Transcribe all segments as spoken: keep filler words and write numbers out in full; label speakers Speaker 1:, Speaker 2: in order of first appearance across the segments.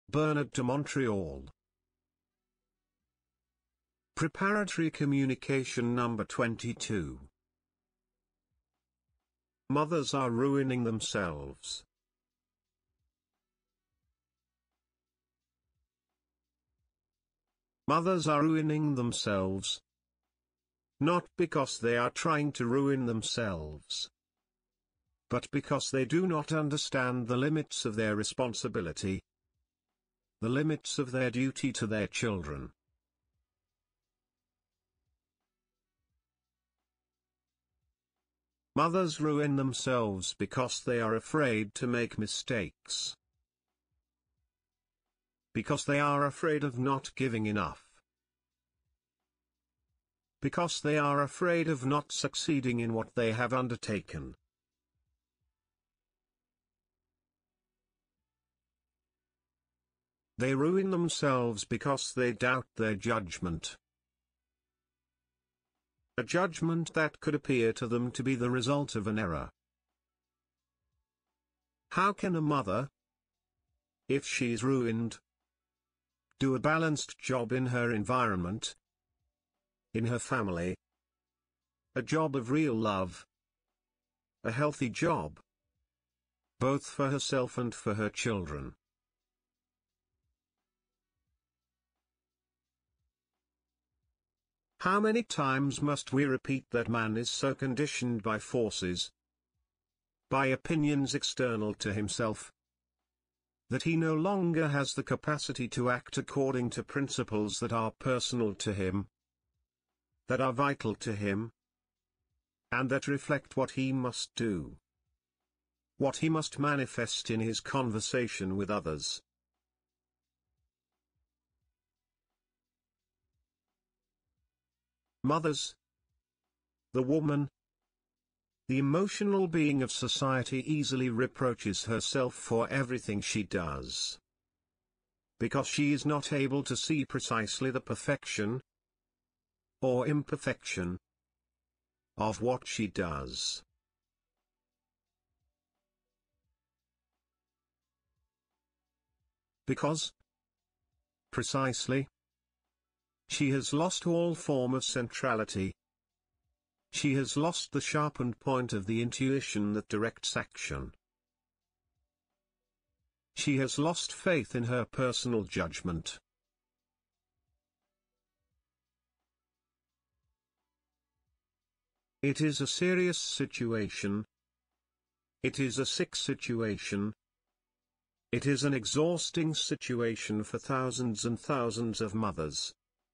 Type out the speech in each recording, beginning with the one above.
Speaker 1: Bernard de Montreal. Preparatory communication number twenty-two. Mothers are ruining themselves. Mothers are ruining themselves, not because they are trying to ruin themselves, but because they do not understand the limits of their responsibility, the limits of their duty to their children. Mothers ruin themselves because they are afraid to make mistakes. Because they are afraid of not giving enough. Because they are afraid of not succeeding in what they have undertaken. They ruin themselves because they doubt their judgment. A judgment that could appear to them to be the result of an error. How can a mother, if she's ruined, do a balanced job in her environment, in her family, a job of real love, a healthy job, both for herself and for her children? How many times must we repeat that man is so conditioned by forces, by opinions external to himself, that he no longer has the capacity to act according to principles that are personal to him, that are vital to him, and that reflect what he must do, what he must manifest in his conversation with others. Mothers, the woman, the emotional being of society, easily reproaches herself for everything she does, because she is not able to see precisely the perfection or imperfection of what she does. Because, precisely, she has lost all form of centrality. She has lost the sharpened point of the intuition that directs action. She has lost faith in her personal judgment. It is a serious situation. It is a sick situation. It is an exhausting situation for thousands and thousands of mothers.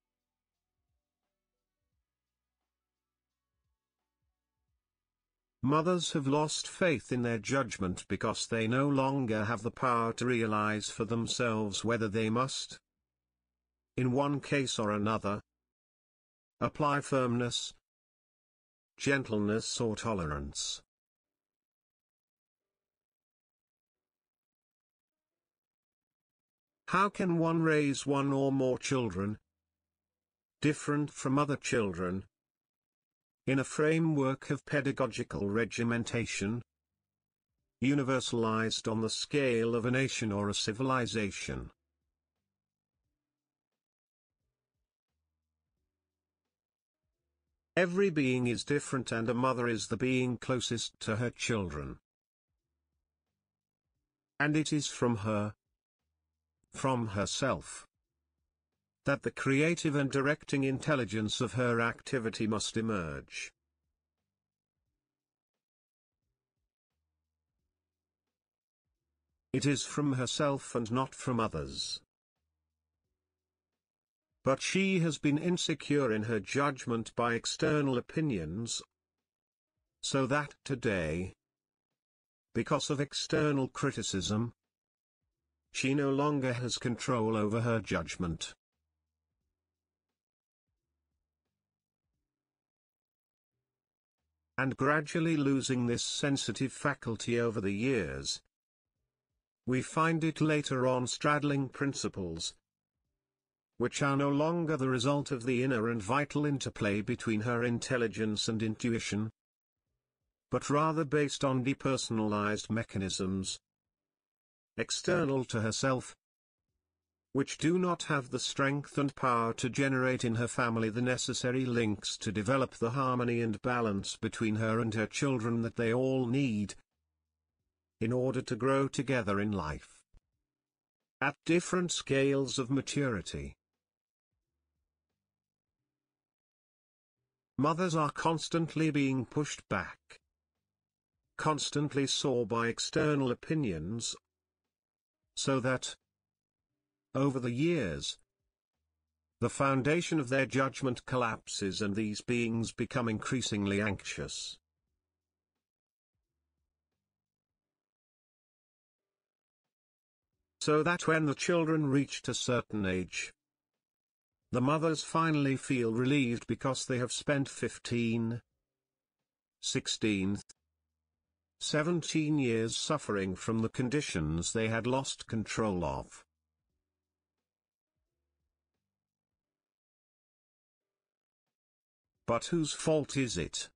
Speaker 1: Mothers have lost faith in their judgment because they no longer have the power to realize for themselves whether they must, in one case or another, apply firmness, gentleness or tolerance. How can one raise one or more children, different from other children, in a framework of pedagogical regimentation, universalized on the scale of a nation or a civilization? Every being is different, and a mother is the being closest to her children. And it is from her, from herself, that the creative and directing intelligence of her activity must emerge. It is from herself and not from others. But she has been insecure in her judgment by external opinions, so that today, because of external criticism, she no longer has control over her judgment. And gradually losing this sensitive faculty over the years, we find it later on straddling principles, which are no longer the result of the inner and vital interplay between her intelligence and intuition, but rather based on depersonalized mechanisms, external to herself, which do not have the strength and power to generate in her family the necessary links to develop the harmony and balance between her and her children that they all need in order to grow together in life at different scales of maturity. Mothers are constantly being pushed back, constantly sore by external opinions, so that, over the years, the foundation of their judgment collapses and these beings become increasingly anxious. So that when the children reach a certain age, the mothers finally feel relieved because they have spent fifteen, sixteen, seventeen years suffering from the conditions they had lost control of. But whose fault is it?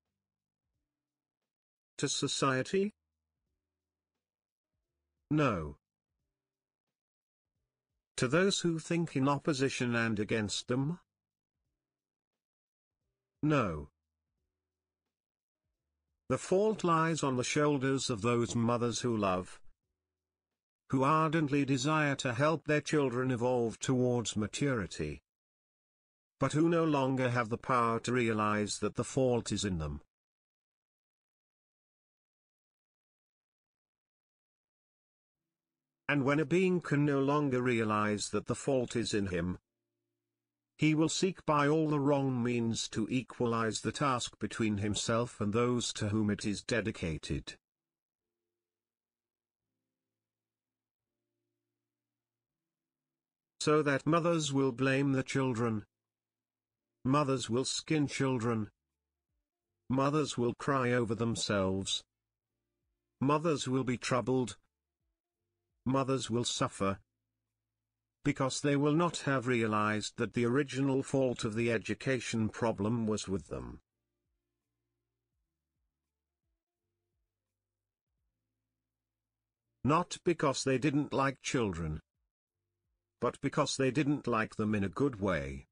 Speaker 1: To society? No. To those who think in opposition and against them? No. The fault lies on the shoulders of those mothers who love, who ardently desire to help their children evolve towards maturity, but who no longer have the power to realize that the fault is in them. And when a being can no longer realize that the fault is in him, he will seek by all the wrong means to equalize the task between himself and those to whom it is dedicated. So that mothers will blame the children. Mothers will skin children. Mothers will cry over themselves. Mothers will be troubled. Mothers will suffer, because they will not have realized that the original fault of the education problem was with them. Not because they didn't like children, but because they didn't like them in a good way.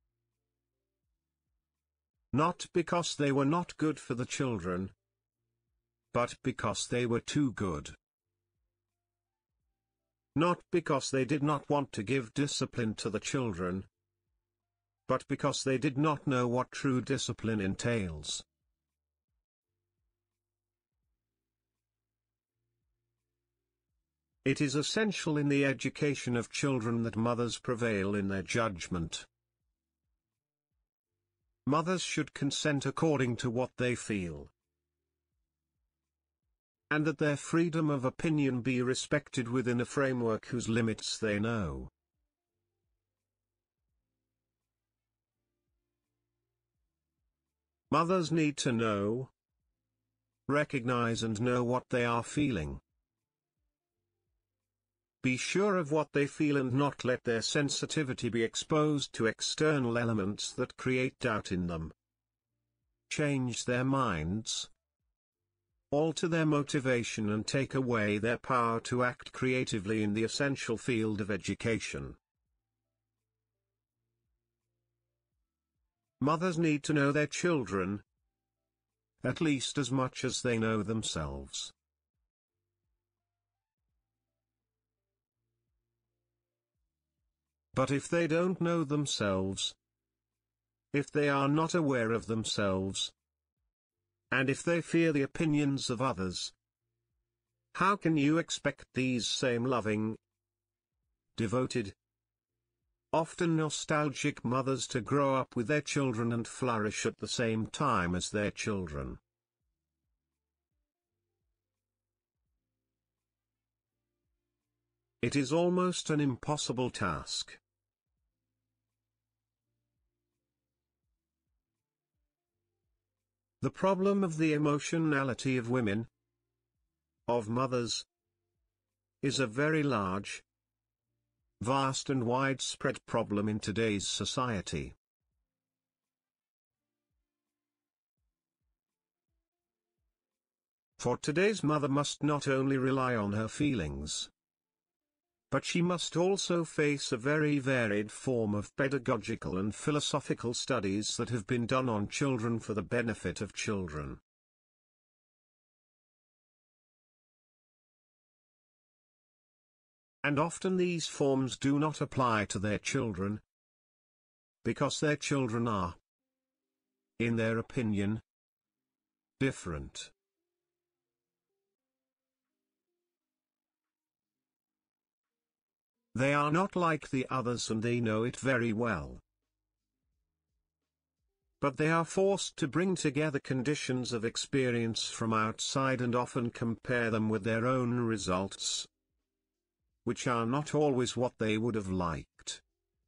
Speaker 1: Not because they were not good for the children, but because they were too good. Not because they did not want to give discipline to the children, but because they did not know what true discipline entails. It is essential in the education of children that mothers prevail in their judgment. Mothers should consent according to what they feel, and that their freedom of opinion be respected within a framework whose limits they know. Mothers need to know, recognize and know what they are feeling. Be sure of what they feel and not let their sensitivity be exposed to external elements that create doubt in them. Change their minds, alter their motivation and take away their power to act creatively in the essential field of education. Mothers need to know their children, at least as much as they know themselves. But if they don't know themselves, if they are not aware of themselves, and if they fear the opinions of others, how can you expect these same loving, devoted, often nostalgic mothers to grow up with their children and flourish at the same time as their children? It is almost an impossible task. The problem of the emotionality of women, of mothers, is a very large, vast and widespread problem in today's society. For today's mother must not only rely on her feelings, But she must also face a very varied form of pedagogical and philosophical studies that have been done on children for the benefit of children. And often these forms do not apply to their children, because their children are, in their opinion, different. They are not like the others and they know it very well. But they are forced to bring together conditions of experience from outside and often compare them with their own results, which are not always what they would have liked.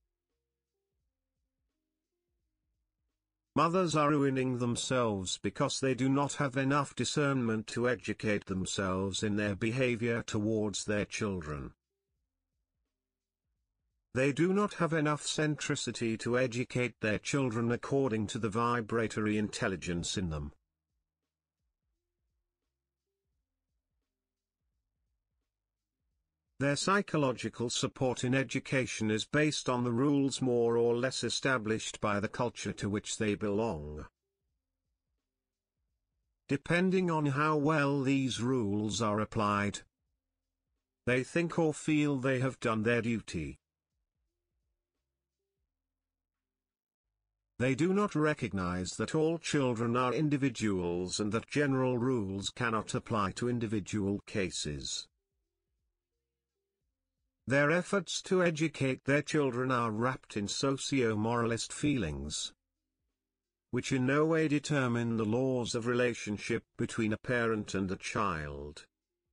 Speaker 1: Mothers are ruining themselves because they do not have enough discernment to educate themselves in their behavior towards their children. They do not have enough centricity to educate their children according to the vibratory intelligence in them. Their psychological support in education is based on the rules more or less established by the culture to which they belong. Depending on how well these rules are applied, they think or feel they have done their duty. They do not recognize that all children are individuals and that general rules cannot apply to individual cases. Their efforts to educate their children are wrapped in socio-moralist feelings, which in no way determine the laws of relationship between a parent and a child.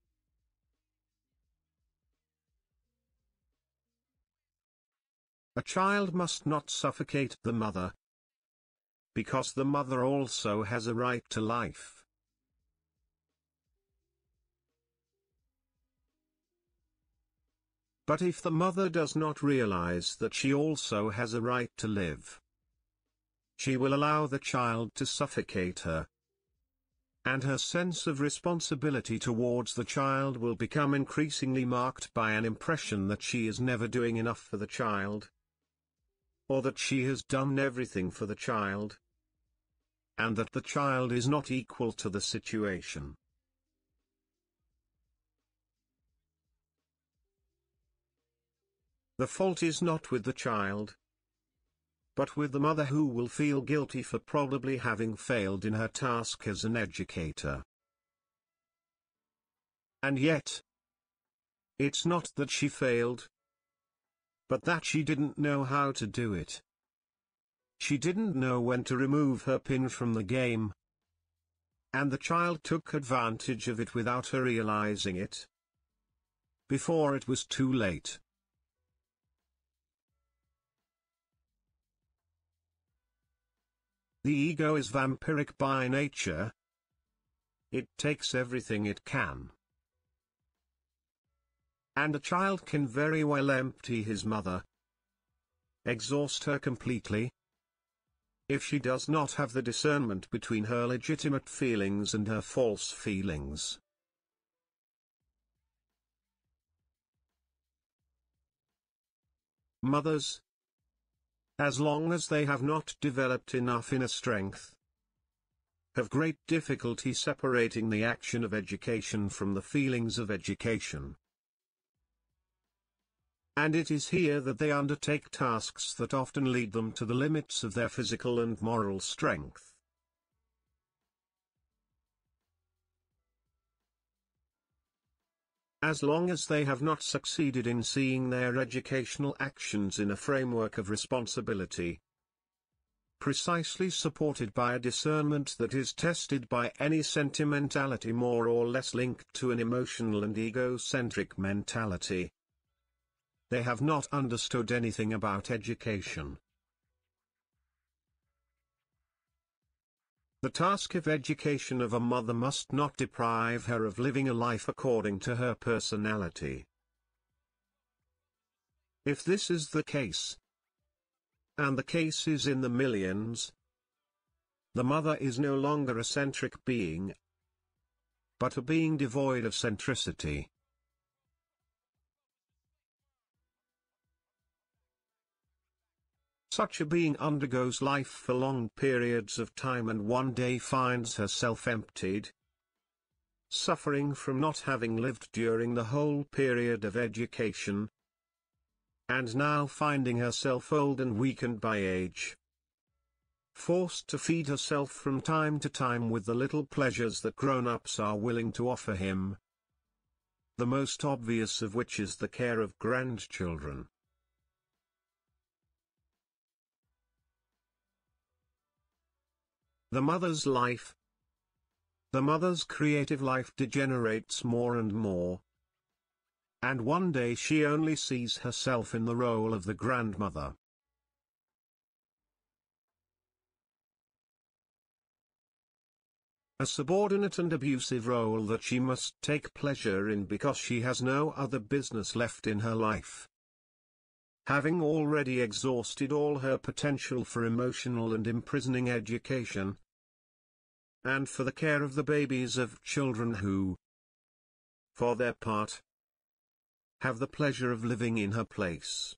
Speaker 1: A child must not suffocate the mother, because the mother also has a right to life. But if the mother does not realize that she also has a right to live, she will allow the child to suffocate her. And her sense of responsibility towards the child will become increasingly marked by an impression that she is never doing enough for the child, or that she has done everything for the child, and that the child is not equal to the situation. The fault is not with the child, but with the mother, who will feel guilty for probably having failed in her task as an educator. And yet, it's not that she failed, but that she didn't know how to do it. She didn't know when to remove her pin from the game, and the child took advantage of it without her realizing it, before it was too late. The ego is vampiric by nature. It takes everything it can. And a child can very well empty his mother, exhaust her completely, if she does not have the discernment between her legitimate feelings and her false feelings. Mothers, as long as they have not developed enough inner strength, have great difficulty separating the action of education from the feelings of education. And it is here that they undertake tasks that often lead them to the limits of their physical and moral strength. As long as they have not succeeded in seeing their educational actions in a framework of responsibility, precisely supported by a discernment that is tested by any sentimentality more or less linked to an emotional and egocentric mentality, they have not understood anything about education. The task of education of a mother must not deprive her of living a life according to her personality. If this is the case, and the case is in the millions, the mother is no longer a centric being, but a being devoid of centricity. Such a being undergoes life for long periods of time and one day finds herself emptied, suffering from not having lived during the whole period of education, and now finding herself old and weakened by age, forced to feed herself from time to time with the little pleasures that grown-ups are willing to offer him, the most obvious of which is the care of grandchildren. The mother's life. The mother's creative life degenerates more and more, and one day she only sees herself in the role of the grandmother. A subordinate and abusive role that she must take pleasure in because she has no other business left in her life. Having already exhausted all her potential for emotional and imprisoning education, and for the care of the babies of children who, for their part, have the pleasure of living in her place.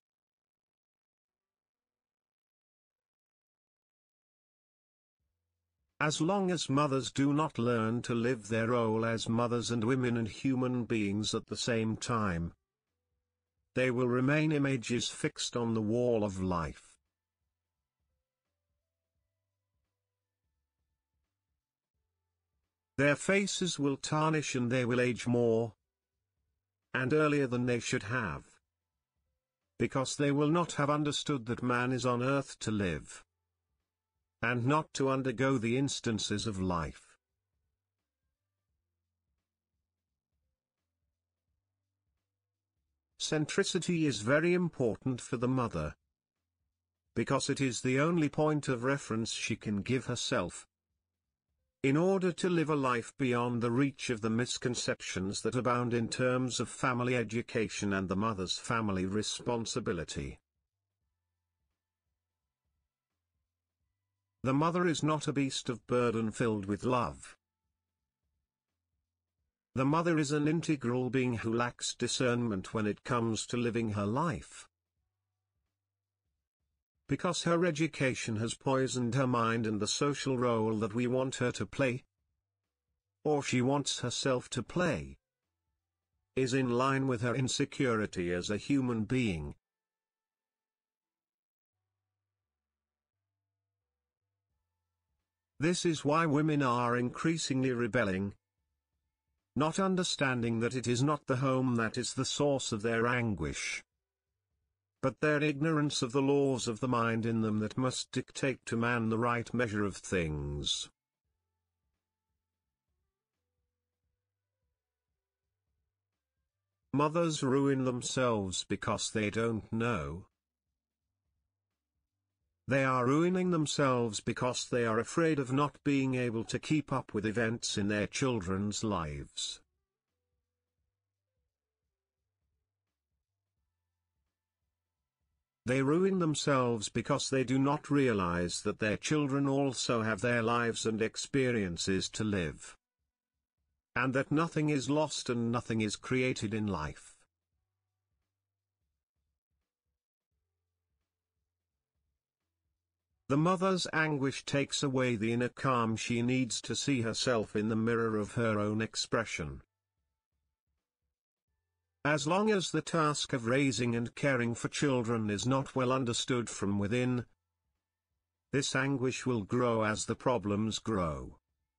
Speaker 1: As long as mothers do not learn to live their role as mothers and women and human beings at the same time, they will remain images fixed on the wall of life. Their faces will tarnish and they will age more and earlier than they should have, because they will not have understood that man is on earth to live, and not to undergo the instances of life. Centricity is very important for the mother, because it is the only point of reference she can give herself, in order to live a life beyond the reach of the misconceptions that abound in terms of family education and the mother's family responsibility. The mother is not a beast of burden filled with love. The mother is an integral being who lacks discernment when it comes to living her life. Because her education has poisoned her mind and the social role that we want her to play, or she wants herself to play, is in line with her insecurity as a human being. This is why women are increasingly rebelling, not understanding that it is not the home that is the source of their anguish, but their ignorance of the laws of the mind in them that must dictate to man the right measure of things. Mothers ruin themselves because they don't know. They are ruining themselves because they are afraid of not being able to keep up with events in their children's lives. They ruin themselves because they do not realize that their children also have their lives and experiences to live, and that nothing is lost and nothing is created in life. The mother's anguish takes away the inner calm she needs to see herself in the mirror of her own expression. As long as the task of raising and caring for children is not well understood from within, this anguish will grow as the problems grow.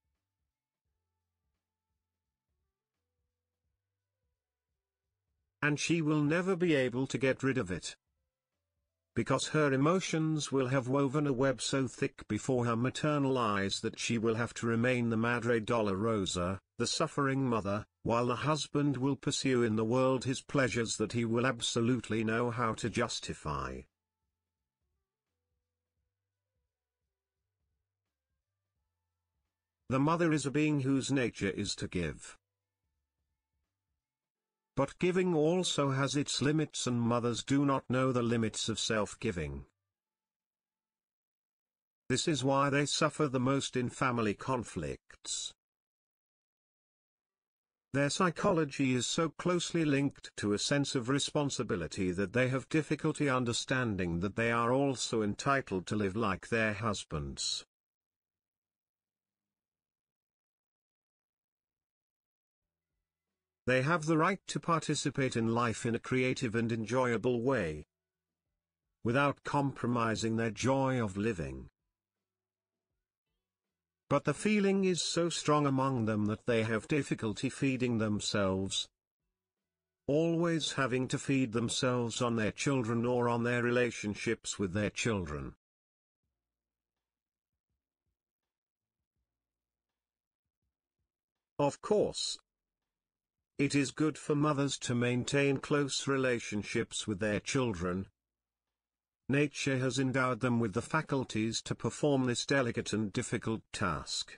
Speaker 1: And she will never be able to get rid of it, because her emotions will have woven a web so thick before her maternal eyes that she will have to remain the Madre Dolorosa, the suffering mother, while the husband will pursue in the world his pleasures that he will absolutely know how to justify. The mother is a being whose nature is to give. But giving also has its limits, and mothers do not know the limits of self-giving. This is why they suffer the most in family conflicts. Their psychology is so closely linked to a sense of responsibility that they have difficulty understanding that they are also entitled to live like their husbands. They have the right to participate in life in a creative and enjoyable way, without compromising their joy of living. But the feeling is so strong among them that they have difficulty feeding themselves, always having to feed themselves on their children or on their relationships with their children. Of course, it is good for mothers to maintain close relationships with their children. Nature has endowed them with the faculties to perform this delicate and difficult task.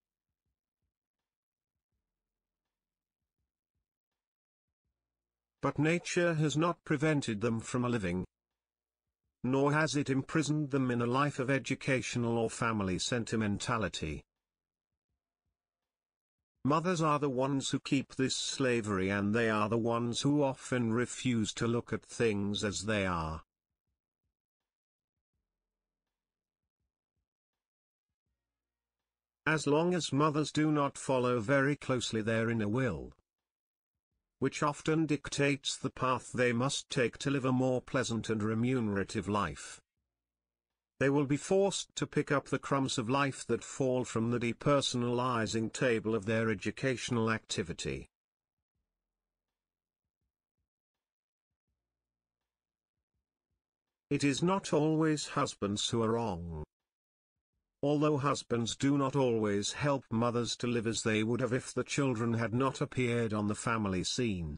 Speaker 1: But nature has not prevented them from a living, nor has it imprisoned them in a life of educational or family sentimentality. Mothers are the ones who keep this slavery, and they are the ones who often refuse to look at things as they are. As long as mothers do not follow very closely their inner will, which often dictates the path they must take to live a more pleasant and remunerative life, they will be forced to pick up the crumbs of life that fall from the depersonalizing table of their educational activity. It is not always husbands who are wrong. Although husbands do not always help mothers to live as they would have if the children had not appeared on the family scene.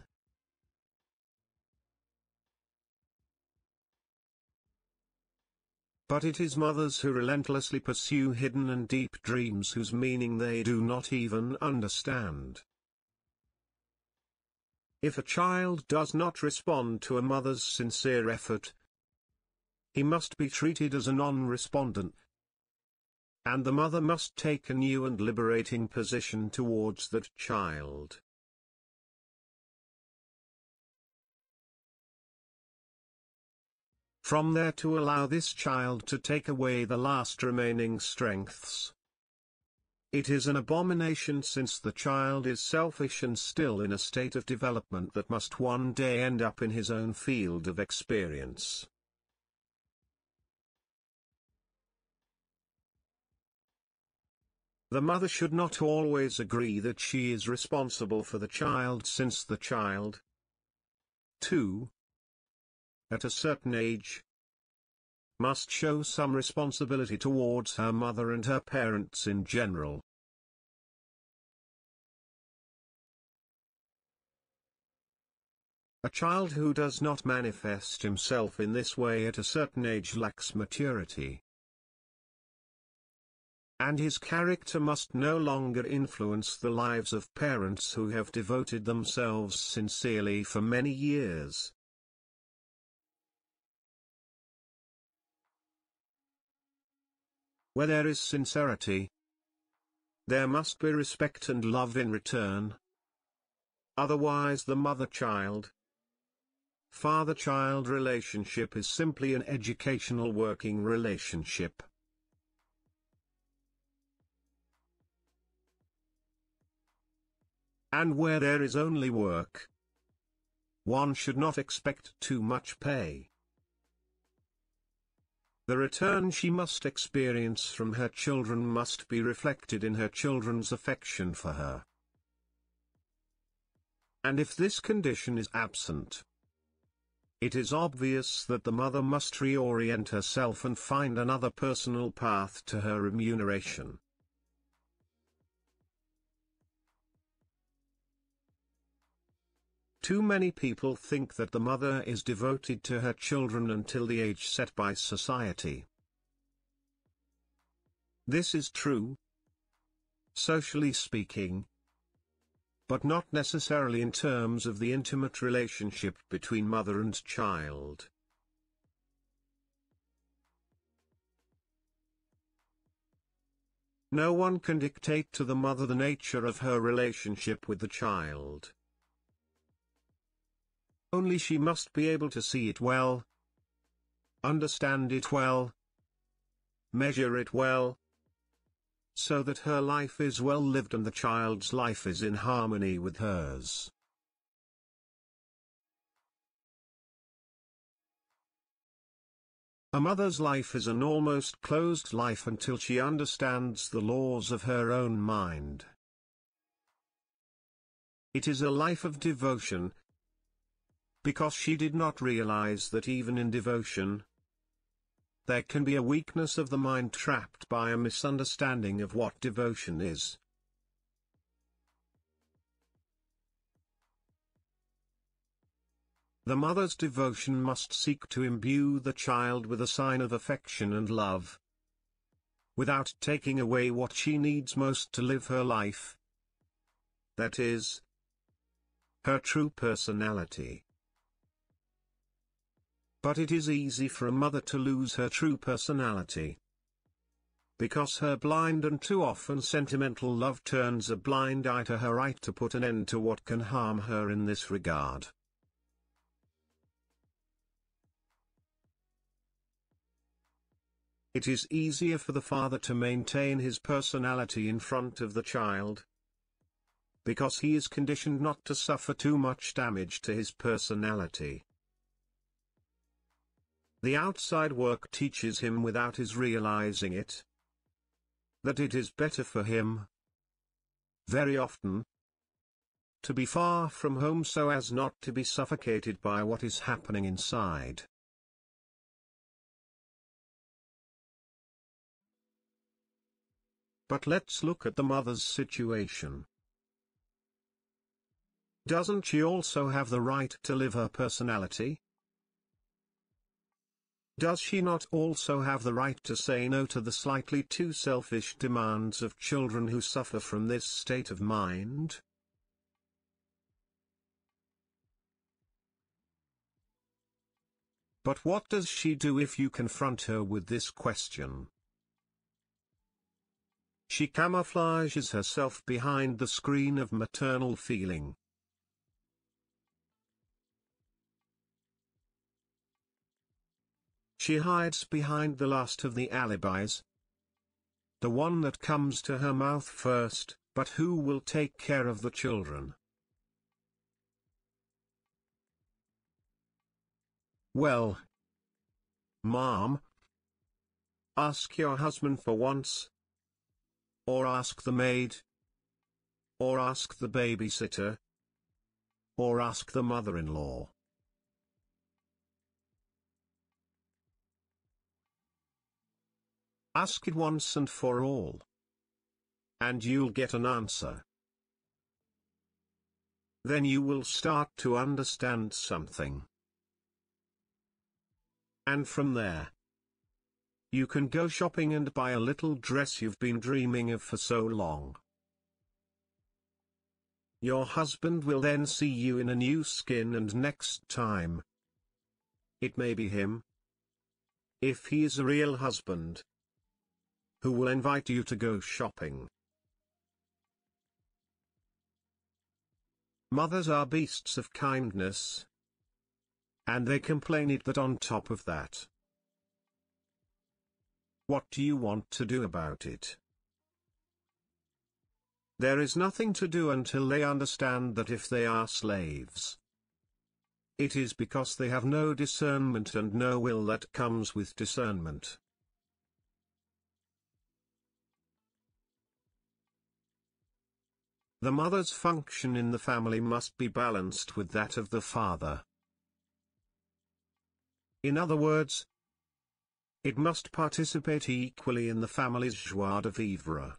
Speaker 1: But it is mothers who relentlessly pursue hidden and deep dreams whose meaning they do not even understand. If a child does not respond to a mother's sincere effort, he must be treated as a non-respondent, and the mother must take a new and liberating position towards that child. From there to allow this child to take away the last remaining strengths. It is an abomination, since the child is selfish and still in a state of development that must one day end up in his own field of experience. The mother should not always agree that she is responsible for the child, since the child, too, at a certain age, must show some responsibility towards her mother and her parents in general. A child who does not manifest himself in this way at a certain age lacks maturity, and his character must no longer influence the lives of parents who have devoted themselves sincerely for many years. Where there is sincerity, there must be respect and love in return. Otherwise the mother-child, father-child relationship is simply an educational working relationship. And where there is only work, one should not expect too much pay. The return she must experience from her children must be reflected in her children's affection for her. And if this condition is absent, it is obvious that the mother must reorient herself and find another personal path to her remuneration. Too many people think that the mother is devoted to her children until the age set by society. This is true, socially speaking, but not necessarily in terms of the intimate relationship between mother and child. No one can dictate to the mother the nature of her relationship with the child. Only she must be able to see it well, understand it well, measure it well, so that her life is well lived and the child's life is in harmony with hers. A mother's life is an almost closed life until she understands the laws of her own mind. It is a life of devotion, because she did not realize that even in devotion, there can be a weakness of the mind trapped by a misunderstanding of what devotion is. The mother's devotion must seek to imbue the child with a sign of affection and love, without taking away what she needs most to live her life. That is, her true personality. But it is easy for a mother to lose her true personality, because her blind and too often sentimental love turns a blind eye to her right to put an end to what can harm her in this regard. It is easier for the father to maintain his personality in front of the child, because he is conditioned not to suffer too much damage to his personality. The outside work teaches him without his realizing it, that it is better for him, very often, to be far from home so as not to be suffocated by what is happening inside. But let's look at the mother's situation. Doesn't she also have the right to live her personality? Does she not also have the right to say no to the slightly too selfish demands of children who suffer from this state of mind? But what does she do if you confront her with this question? She camouflages herself behind the screen of maternal feeling. She hides behind the last of the alibis, the one that comes to her mouth first, but who will take care of the children? Well, Mom, ask your husband for once. Or ask the maid. Or ask the babysitter. Or ask the mother-in-law. Ask it once and for all, and you'll get an answer. Then you will start to understand something. And from there, you can go shopping and buy a little dress you've been dreaming of for so long. Your husband will then see you in a new skin, and next time, it may be him, if he is a real husband, who will invite you to go shopping. Mothers are beasts of kindness, and they complain it that on top of that. What do you want to do about it? There is nothing to do until they understand that if they are slaves, it is because they have no discernment and no will that comes with discernment. The mother's function in the family must be balanced with that of the father. In other words, it must participate equally in the family's joie de vivre.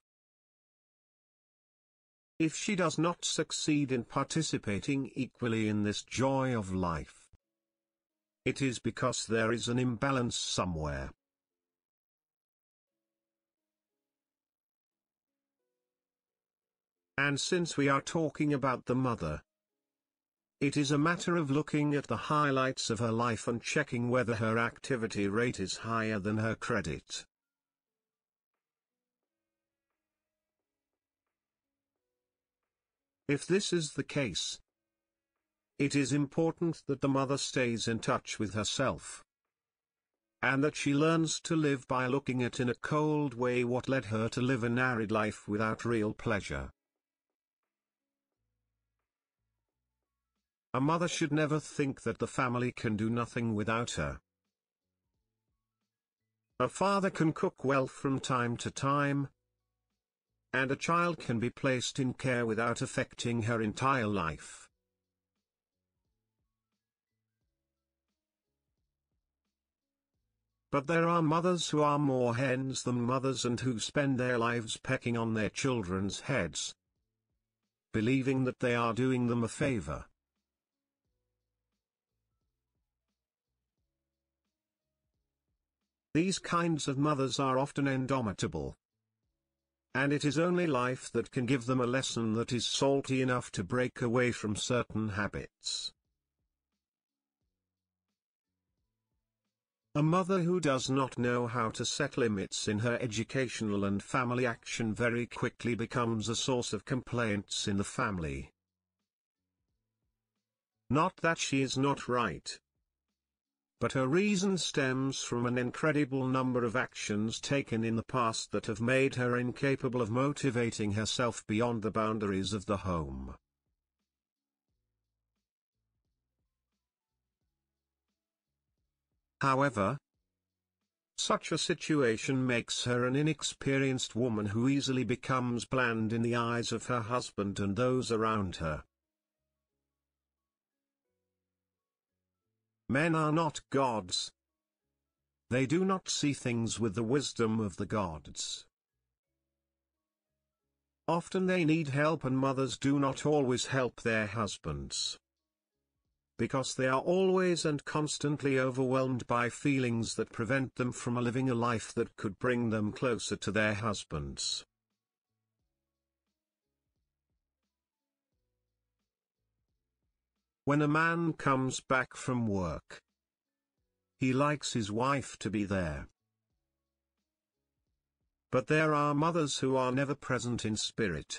Speaker 1: If she does not succeed in participating equally in this joy of life, it is because there is an imbalance somewhere. And since we are talking about the mother, it is a matter of looking at the highlights of her life and checking whether her activity rate is higher than her credit. If this is the case, it is important that the mother stays in touch with herself, and that she learns to live by looking at in a cold way what led her to live an arid life without real pleasure. A mother should never think that the family can do nothing without her. A father can cook well from time to time, and a child can be placed in care without affecting her entire life. But there are mothers who are more hens than mothers and who spend their lives pecking on their children's heads, believing that they are doing them a favor. These kinds of mothers are often indomitable, and it is only life that can give them a lesson that is salty enough to break away from certain habits. A mother who does not know how to set limits in her educational and family action very quickly becomes a source of complaints in the family. Not that she is not right, but her reason stems from an incredible number of actions taken in the past that have made her incapable of motivating herself beyond the boundaries of the home. However, such a situation makes her an inexperienced woman who easily becomes bland in the eyes of her husband and those around her. Men are not gods. They do not see things with the wisdom of the gods. Often they need help, and mothers do not always help their husbands, because they are always and constantly overwhelmed by feelings that prevent them from living a life that could bring them closer to their husbands. When a man comes back from work, he likes his wife to be there. But there are mothers who are never present in spirit.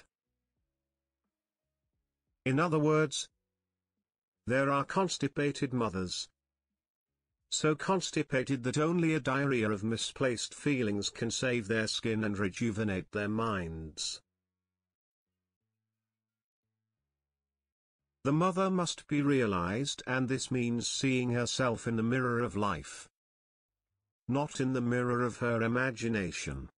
Speaker 1: In other words, there are constipated mothers, so constipated that only a diarrhea of misplaced feelings can save their skin and rejuvenate their minds. The mother must be realized, and this means seeing herself in the mirror of life, not in the mirror of her imagination.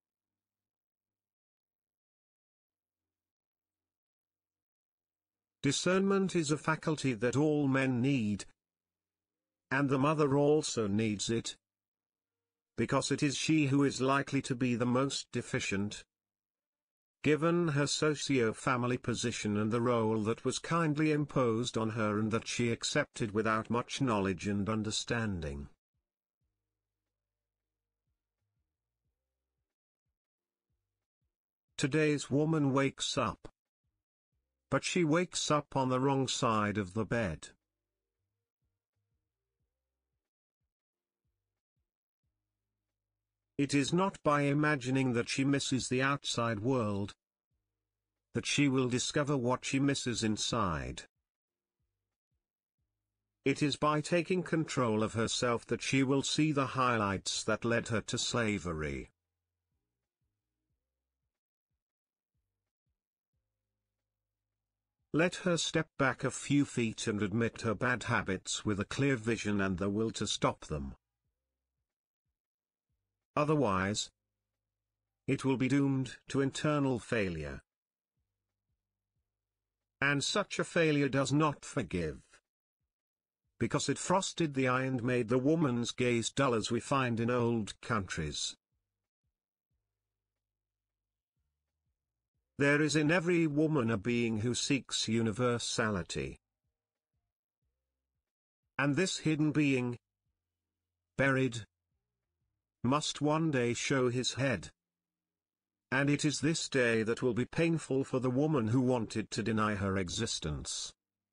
Speaker 1: Discernment is a faculty that all men need, and the mother also needs it, because it is she who is likely to be the most deficient, given her socio-family position and the role that was kindly imposed on her and that she accepted without much knowledge and understanding. Today's woman wakes up, but she wakes up on the wrong side of the bed. It is not by imagining that she misses the outside world that she will discover what she misses inside. It is by taking control of herself that she will see the highlights that led her to slavery. Let her step back a few feet and admit her bad habits with a clear vision and the will to stop them. Otherwise, it will be doomed to internal failure. And such a failure does not forgive, because it frosted the eye and made the woman's gaze dull, as we find in old countries. There is in every woman a being who seeks universality. And this hidden being, buried, must one day show his head. And it is this day that will be painful for the woman who wanted to deny her existence.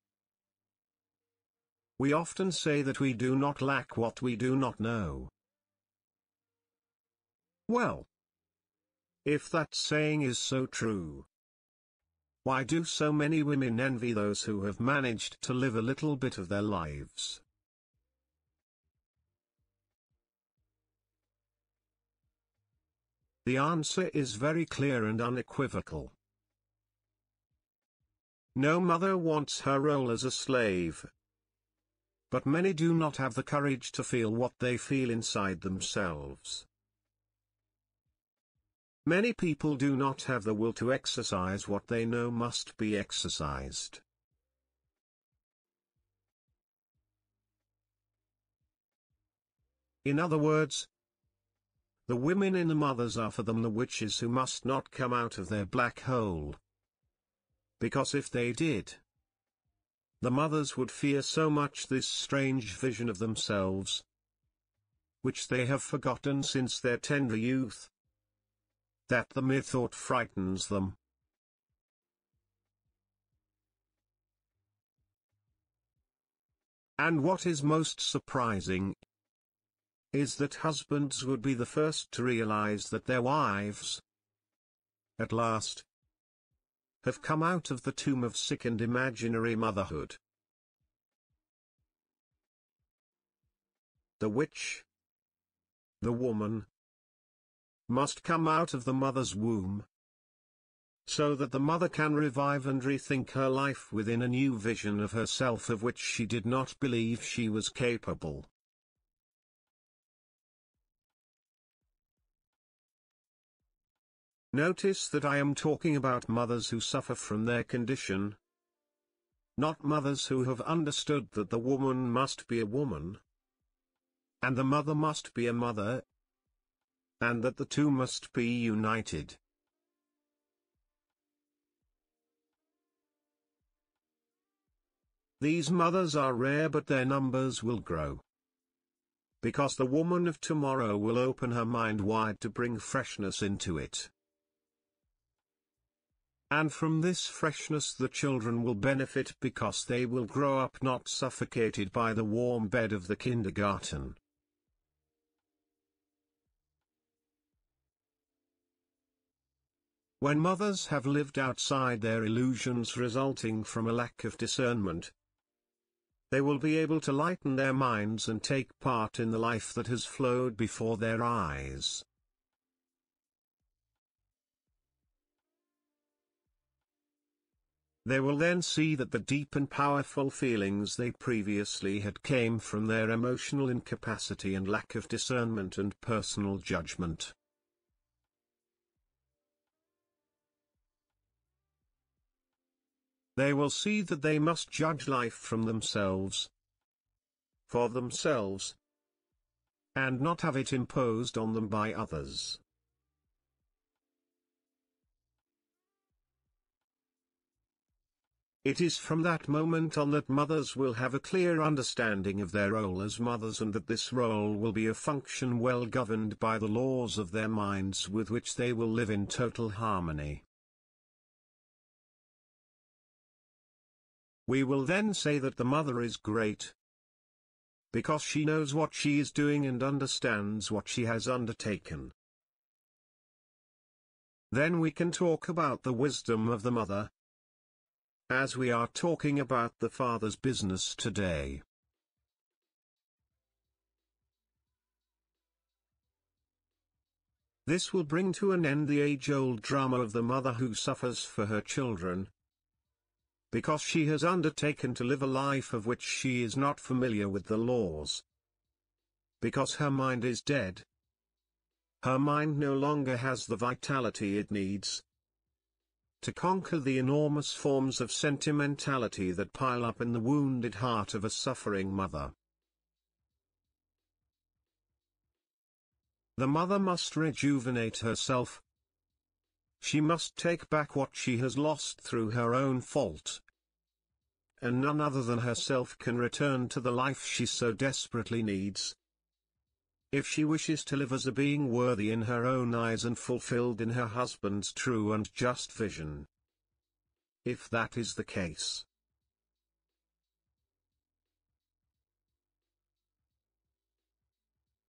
Speaker 1: We often say that we do not lack what we do not know. Well, if that saying is so true, Why do so many women envy those who have managed to live a little bit of their lives? The answer is very clear and unequivocal. No mother wants her role as a slave. But many do not have the courage to feel what they feel inside themselves. Many people do not have the will to exercise what they know must be exercised. In other words, the women in the mothers are for them the witches who must not come out of their black hole. Because if they did, the mothers would fear so much this strange vision of themselves, which they have forgotten since their tender youth, that the mere thought frightens them. And what is most surprising is that husbands would be the first to realize that their wives, at last, have come out of the tomb of sick and imaginary motherhood. The witch, the woman, must come out of the mother's womb, so that the mother can revive and rethink her life within a new vision of herself of which she did not believe she was capable. Notice that I am talking about mothers who suffer from their condition, not mothers who have understood that the woman must be a woman, and the mother must be a mother, and that the two must be united. These mothers are rare, but their numbers will grow. Because the woman of tomorrow will open her mind wide to bring freshness into it. And from this freshness the children will benefit because they will grow up not suffocated by the warm bed of the kindergarten. When mothers have lived outside their illusions resulting from a lack of discernment, they will be able to lighten their minds and take part in the life that has flowed before their eyes. They will then see that the deep and powerful feelings they previously had came from their emotional incapacity and lack of discernment and personal judgment. They will see that they must judge life from themselves, for themselves, and not have it imposed on them by others. It is from that moment on that mothers will have a clear understanding of their role as mothers, and that this role will be a function well governed by the laws of their minds with which they will live in total harmony. We will then say that the mother is great, because she knows what she is doing and understands what she has undertaken. Then we can talk about the wisdom of the mother, as we are talking about the father's business today. This will bring to an end the age-old drama of the mother who suffers for her children, because she has undertaken to live a life of which she is not familiar with the laws. Because her mind is dead. Her mind no longer has the vitality it needs to conquer the enormous forms of sentimentality that pile up in the wounded heart of a suffering mother. The mother must rejuvenate herself. She must take back what she has lost through her own fault. And none other than herself can return to the life she so desperately needs, if she wishes to live as a being worthy in her own eyes and fulfilled in her husband's true and just vision. If that is the case,